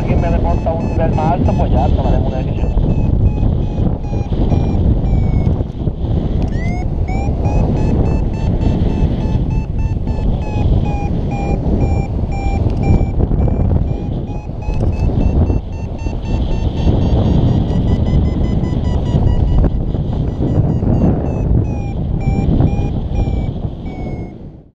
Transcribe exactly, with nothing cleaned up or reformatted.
alguien me reporta a un nivel más alto, pues ya tomaremos una decisión.